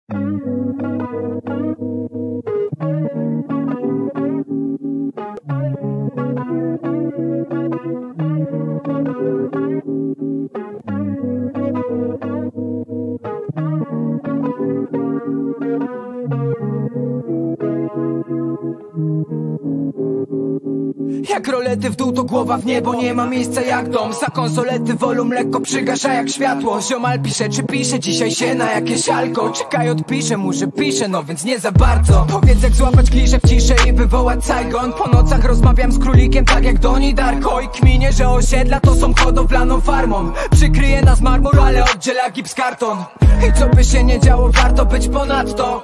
Jak rolety w dół to głowa w niebo, nie ma miejsca jak dom. Za konsolety wolum lekko przygasza jak światło. Ziomal pisze czy pisze dzisiaj się na jakieś alko. Czekaj odpiszę mu, że pisze, no więc nie za bardzo. Powiedz jak złapać kliszę w ciszę i wywołać Saigon. Po nocach rozmawiam z królikiem tak jak Doni Darko. I kminie, że osiedla to są hodowlaną farmą. Przykryje nas marmur, ale oddziela gips karton. I co by się nie działo, warto być ponadto.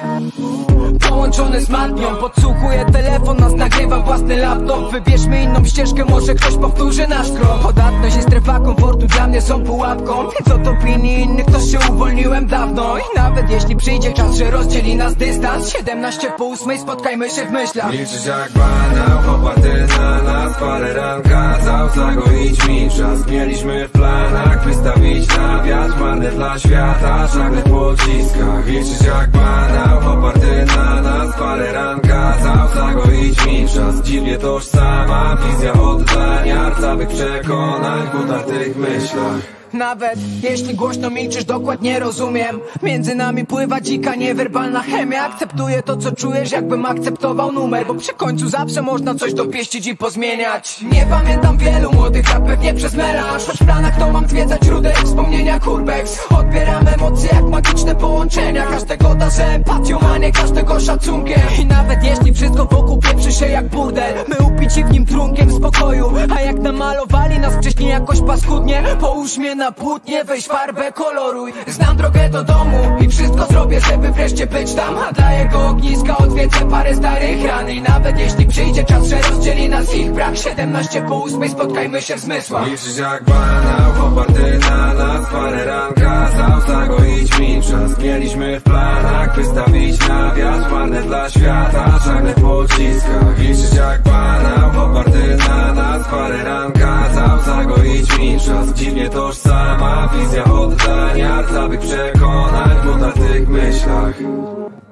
Połączony z matnią, podsłuchuję telefon, nas nagrywa własny laptop. Wybierzmy inną ścieżkę, może ktoś powtórzy nasz krok. Podatność i strefa komfortu dla mnie są pułapką. Więc od opinii innych to się uwolniłem dawno. I nawet jeśli przyjdzie czas, że rozdzieli nas dystans 17:30 spotkajmy się w myślach. Milczysz jak banał, oparty na nas. Parę ran kazał zagoić mi czas. Mieliśmy w planach wystawić na wiatr. Marne dla świata, żagle w pociskach. Milczysz jak banał, oparty na nas. Parę ran kazał zagoić mi czas. Dziwnie tożsama wizja oddania rdzawych przekonań w utartych myślach. Nawet jeśli głośno milczysz, dokładnie rozumiem. Między nami pływa dzika, niewerbalna chemia. Akceptuję to co czujesz, jakbym akceptował numer. Bo przy końcu zawsze można coś dopieścić i pozmieniać. Nie pamiętam wielu młodych lat, pewnie przez melanż. Choć w planach to mam zwiedzać rude wspomnienia kurbex. Odbieram emocje jak magiczne połączenia. Każdego da z empatią, a nie każdego szacunkiem. I nawet jeśli wszystko wokół pieprzy się jak burdel, my upici w nim trunkiem w spokoju. A jak namalowali nas wcześniej jakoś paskudnie, połóż mnie na płótnie, weź farbę, koloruj. Znam drogę do domu i wszystko zrobię, żeby wreszcie być tam. A dla jego ogniska odwiedzę parę starych ran. I nawet jeśli przyjdzie czas, że rozdzieli nas ich brak 17:30 spotkajmy się w zmysłach. Milczysz jak banał, oparty na nas. Parę ran kazał zagoić mi czas. Mieliśmy w planach wystawić na wiatr. Marne dla świata, żagle w pociskach. Milczysz jak banał, oparty na nas. Parę ran kazał zagoić mi czas. Dziwnie tożsama wizja oddania rdzawych przekonań w utartych myślach.